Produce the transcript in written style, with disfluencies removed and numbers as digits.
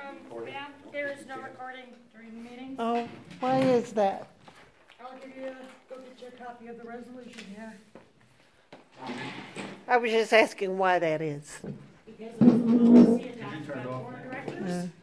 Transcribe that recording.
Ma'am, there is no recording during the meetings. Oh, why is that? I'll give you, go get your copy of the resolution here. I was just asking why that is. Because it's a policy adopted by the board of directors.